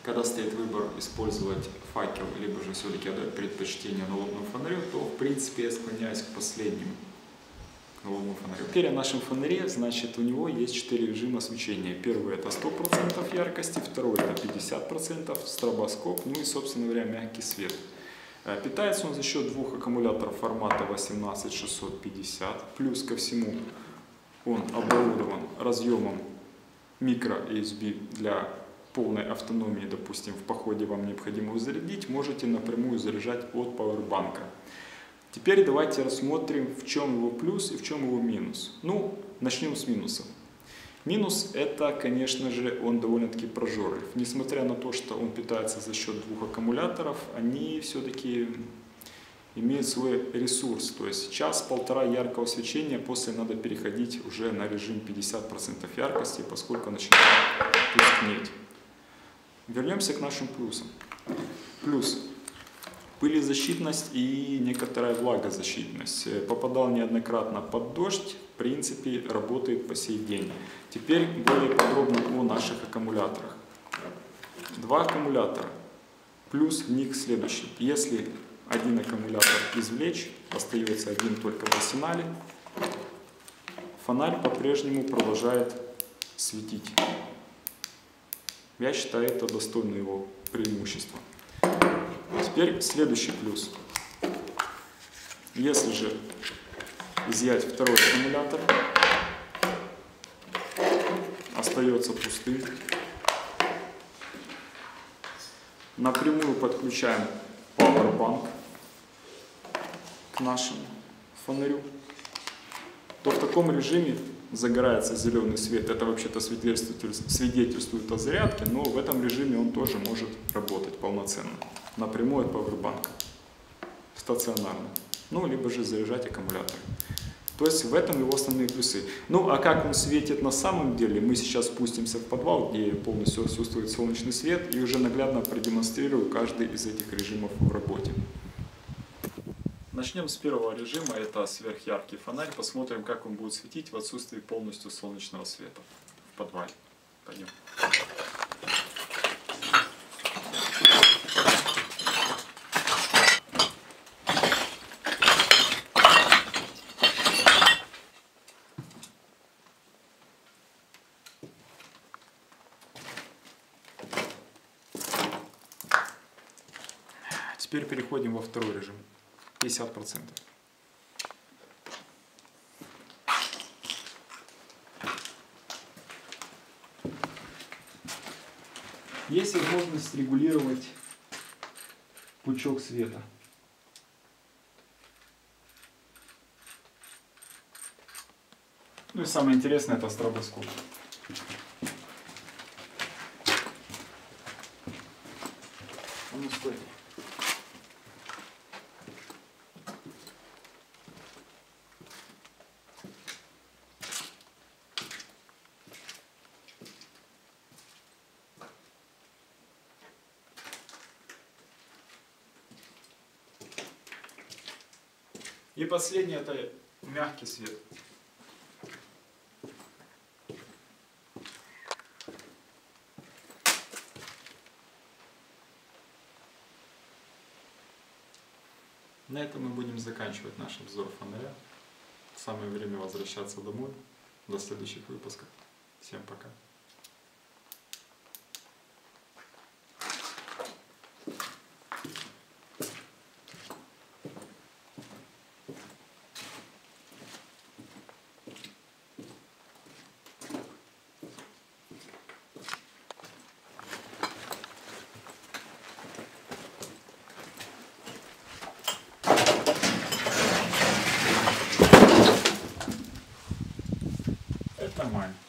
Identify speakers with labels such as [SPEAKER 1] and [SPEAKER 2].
[SPEAKER 1] когда стоит выбор использовать факел, либо же все-таки отдать предпочтение налобному фонарю, то в принципе я склоняюсь к последнему. Налобному фонарю. Теперь о нашем фонаре, значит, у него есть 4 режима свечения. Первый это 100% яркости, второй это 50%, стробоскоп, ну и, собственно говоря, мягкий свет. Питается он за счет двух аккумуляторов формата 18650, плюс ко всему он оборудован разъемом micro-USB для полной автономии. Допустим, в походе вам необходимо его зарядить, можете напрямую заряжать от пауэрбанка. Теперь давайте рассмотрим, в чем его плюс и в чем его минус. Ну, начнем с минусов. Минус это, конечно же, он довольно-таки прожорлив. Несмотря на то, что он питается за счет двух аккумуляторов, они все-таки имеют свой ресурс. То есть час-полтора яркого свечения, после надо переходить уже на режим 50% яркости, поскольку начинает тускнеть. Вернемся к нашим плюсам. Плюс. Пылезащитность и некоторая влагозащитность. Попадал неоднократно под дождь, в принципе, работает по сей день. Теперь более подробно о наших аккумуляторах. Два аккумулятора. Плюс в них следующий. Если один аккумулятор извлечь, остается один только в арсенале, фонарь по-прежнему продолжает светить. Я считаю, это достойно его преимущества. Теперь следующий плюс. Если же изъять второй аккумулятор, остается пустым. Напрямую подключаем Powerbank к нашему фонарю, то в таком режиме загорается зеленый свет. Это вообще-то свидетельствует о зарядке, но в этом режиме он тоже может работать полноценно. Напрямую от Powerbank, стационарно. Ну, либо же заряжать аккумулятор. То есть в этом его основные плюсы. Ну, а как он светит на самом деле, мы сейчас спустимся в подвал, где полностью отсутствует солнечный свет, и уже наглядно продемонстрирую каждый из этих режимов в работе. Начнем с первого режима, это сверхяркий фонарь. Посмотрим, как он будет светить в отсутствии полностью солнечного света в подвале. Пойдем. Теперь переходим во второй режим. 50%. Есть возможность регулировать пучок света. Ну и самое интересное это стробоскоп. Ну, стой. И последнее это мягкий свет. На этом мы будем заканчивать наш обзор фонаря. Самое время возвращаться домой. До следующих выпусков. Всем пока. Нормально.